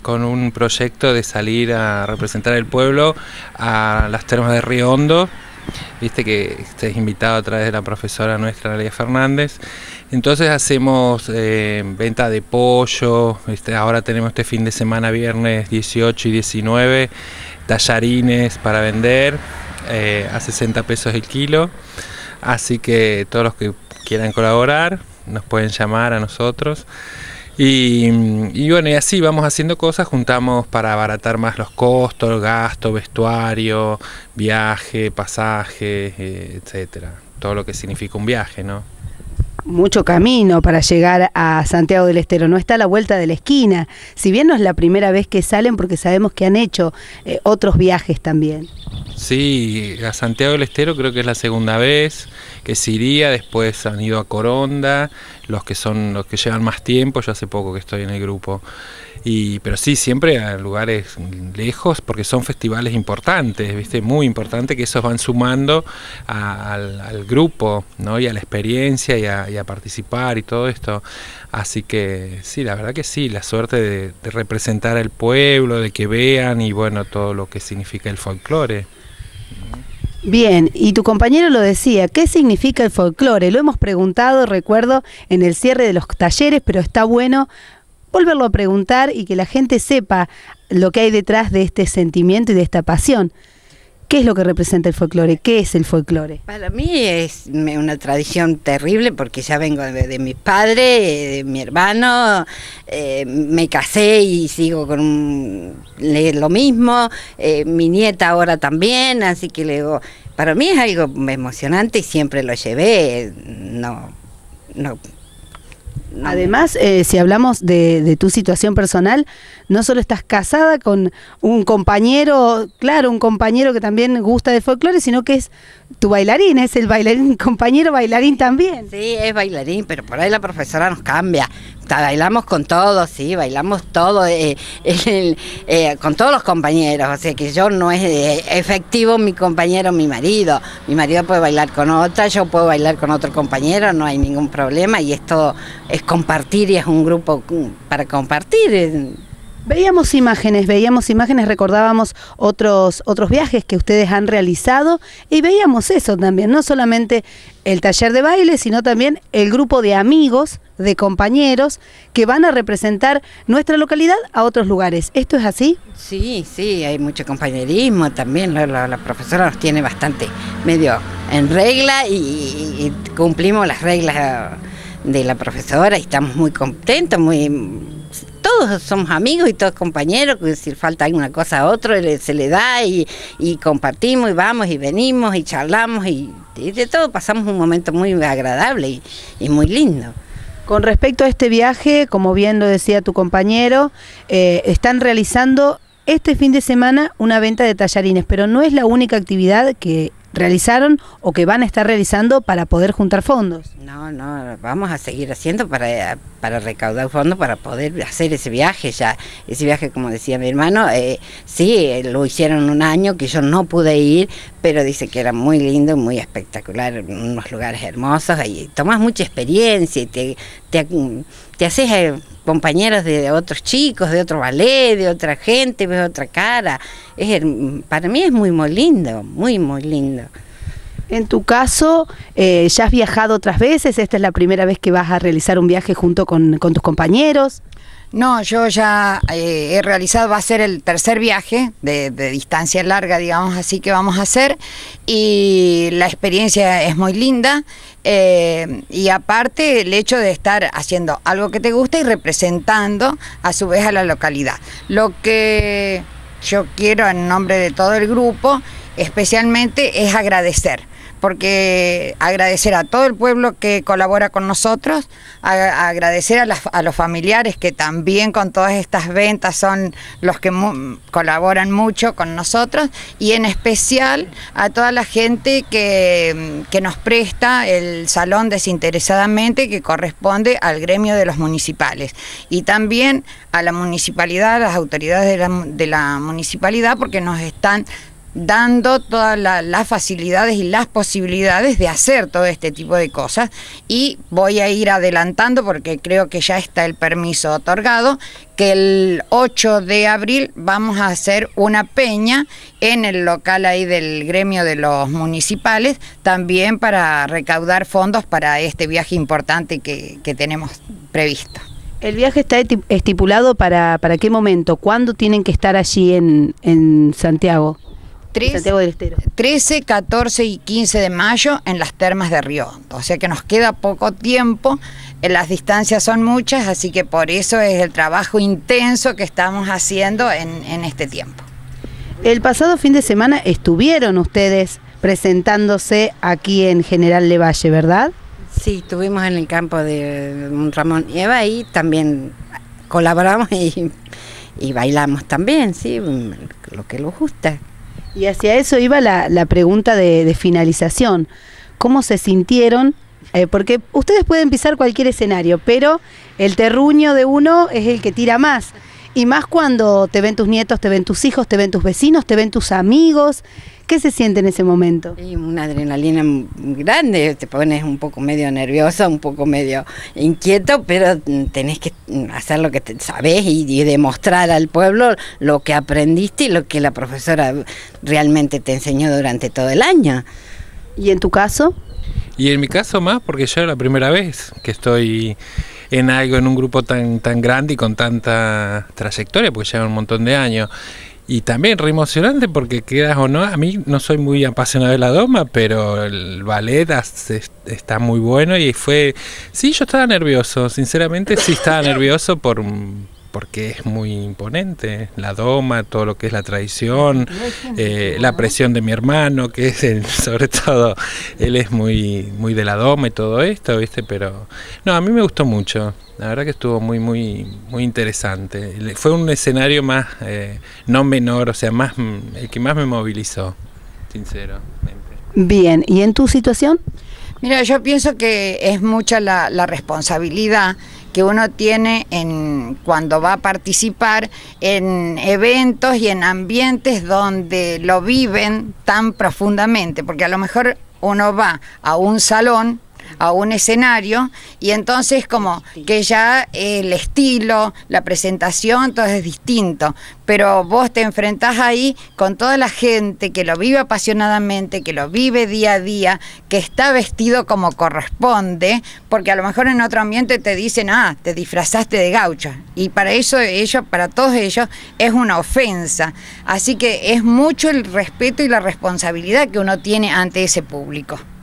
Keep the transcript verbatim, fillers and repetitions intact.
con un proyecto de salir a representar el pueblo a las termas de Río Hondo. Viste que estés invitado a través de la profesora nuestra, Analia Fernández. Entonces hacemos eh, venta de pollo, ¿viste? Ahora tenemos este fin de semana, viernes dieciocho y diecinueve, tallarines para vender eh, a sesenta pesos el kilo. Así que todos los que quieran colaborar nos pueden llamar a nosotros. Y, y bueno, y así vamos haciendo cosas, juntamos para abaratar más los costos, gasto, vestuario, viaje, pasaje, eh, etcétera. Todo lo que significa un viaje, ¿no? Mucho camino para llegar a Santiago del Estero, no está a la vuelta de la esquina, si bien no es la primera vez que salen, porque sabemos que han hecho eh, otros viajes también. Sí, a Santiago del Estero creo que es la segunda vez que se iría, después han ido a Coronda, los que son los que llevan más tiempo, yo hace poco que estoy en el grupo. Y, pero sí, siempre a lugares lejos, porque son festivales importantes, ¿viste? Muy importantes, que esos van sumando a, al, al grupo, ¿no? Y a la experiencia y a, y a participar y todo esto. Así que sí, la verdad que sí, la suerte de, de representar al pueblo, de que vean y bueno, todo lo que significa el folclore. Bien, y tu compañero lo decía, ¿qué significa el folclore? Lo hemos preguntado, recuerdo, en el cierre de los talleres, pero está bueno volverlo a preguntar y que la gente sepa lo que hay detrás de este sentimiento y de esta pasión. ¿Qué es lo que representa el folclore? ¿Qué es el folclore? Para mí es una tradición terrible porque ya vengo de, de mis padres, de mi hermano, eh, me casé y sigo con un, lo mismo, eh, mi nieta ahora también, así que le digo, para mí es algo emocionante y siempre lo llevé, no, no. No. Además, eh, si hablamos de, de tu situación personal, no solo estás casada con un compañero, claro, un compañero que también gusta del folclore, sino que es tu bailarín, es el bailarín, compañero bailarín también. Sí, es bailarín, pero por ahí la profesora nos cambia. Bailamos con todos, sí, bailamos todo, eh, el, eh, con todos los compañeros, o sea que yo no es eh, efectivo mi compañero, mi marido. Mi marido puede bailar con otra, yo puedo bailar con otro compañero, no hay ningún problema y esto es compartir y es un grupo para compartir. Veíamos imágenes, veíamos imágenes, recordábamos otros, otros viajes que ustedes han realizado y veíamos eso también, no solamente el taller de baile, sino también el grupo de amigos, de compañeros que van a representar nuestra localidad a otros lugares. ¿Esto es así? Sí, sí, hay mucho compañerismo también, la, la, la profesora nos tiene bastante medio en regla y, y, y cumplimos las reglas de la profesora y estamos muy contentos, muy... Todos somos amigos y todos compañeros, que si falta alguna cosa a otro se le da y, y compartimos y vamos y venimos y charlamos y, y de todo pasamos un momento muy agradable y, y muy lindo. Con respecto a este viaje, como bien lo decía tu compañero, eh, están realizando este fin de semana una venta de tallarines, pero no es la única actividad que realizaron o que van a estar realizando para poder juntar fondos. No, no, vamos a seguir haciendo para, para recaudar fondos para poder hacer ese viaje ya. Ese viaje, como decía mi hermano, eh, sí, lo hicieron un año que yo no pude ir, pero dice que era muy lindo, muy espectacular, unos lugares hermosos y tomas mucha experiencia y te, te, te haces eh, compañeros de otros chicos, de otro ballet, de otra gente, ves otra cara. Es, para mí es muy, muy lindo, muy, muy lindo. En tu caso, eh, ¿ya has viajado otras veces? ¿Esta es la primera vez que vas a realizar un viaje junto con, con tus compañeros? No, yo ya eh, he realizado, va a ser el tercer viaje de, de distancia larga, digamos así, que vamos a hacer, y la experiencia es muy linda, eh, y aparte el hecho de estar haciendo algo que te gusta y representando a su vez a la localidad. Lo que yo quiero en nombre de todo el grupo especialmente es agradecer, porque agradecer a todo el pueblo que colabora con nosotros, a, a agradecer a, las, a los familiares que también con todas estas ventas son los que mu colaboran mucho con nosotros, y en especial a toda la gente que, que nos presta el salón desinteresadamente, que corresponde al gremio de los municipales, y también a la municipalidad, a las autoridades de la, de la municipalidad, porque nos están dando todas la, las facilidades y las posibilidades de hacer todo este tipo de cosas. Y voy a ir adelantando, porque creo que ya está el permiso otorgado, que el ocho de abril vamos a hacer una peña en el local ahí del gremio de los municipales, también para recaudar fondos para este viaje importante que, que tenemos previsto. ¿El viaje está estipulado para, para qué momento? ¿Cuándo tienen que estar allí en, en Santiago? trece, Santiago del Estero. trece, catorce y quince de mayo en las termas de Río Hondo. O sea que nos queda poco tiempo, las distancias son muchas, así que por eso es el trabajo intenso que estamos haciendo en, en este tiempo. El pasado fin de semana estuvieron ustedes presentándose aquí en General Lavalle, ¿verdad? Sí, estuvimos en el campo de Ramón y Eva y también colaboramos y, y bailamos también, sí, lo que nos gusta. Y hacia eso iba la, la pregunta de, de finalización. ¿Cómo se sintieron? Eh, porque ustedes pueden pisar cualquier escenario, pero el terruño de uno es el que tira más. Y más cuando te ven tus nietos, te ven tus hijos, te ven tus vecinos, te ven tus amigos. ¿Qué se siente en ese momento? Sí, una adrenalina grande, te pones un poco medio nerviosa, un poco medio inquieto, pero tenés que hacer lo que te sabés y, y demostrar al pueblo lo que aprendiste y lo que la profesora realmente te enseñó durante todo el año. ¿Y en tu caso? Y en mi caso más, porque yo es la primera vez que estoy en algo, en un grupo tan, tan grande y con tanta trayectoria, porque lleva un montón de años. Y también re emocionante porque, quieras o no, a mí no soy muy apasionado de la doma, pero el ballet está muy bueno y fue... Sí, yo estaba nervioso, sinceramente sí estaba nervioso por... porque es muy imponente, la doma, todo lo que es la tradición, eh, la presión de mi hermano, que es el, sobre todo, él es muy, muy de la doma y todo esto, ¿viste? Pero no, a mí me gustó mucho, la verdad que estuvo muy, muy, muy interesante. Fue un escenario más, eh, no menor, o sea, más el que más me movilizó, sinceramente. Bien, ¿y en tu situación? Mira, yo pienso que es mucha la, la responsabilidad que uno tiene en cuando va a participar en eventos y en ambientes donde lo viven tan profundamente, porque a lo mejor uno va a un salón, a un escenario, y entonces como que ya el estilo, la presentación, todo es distinto, pero vos te enfrentás ahí con toda la gente que lo vive apasionadamente, que lo vive día a día, que está vestido como corresponde, porque a lo mejor en otro ambiente te dicen, ah, te disfrazaste de gaucho, y para eso ellos, para todos ellos, es una ofensa, así que es mucho el respeto y la responsabilidad que uno tiene ante ese público.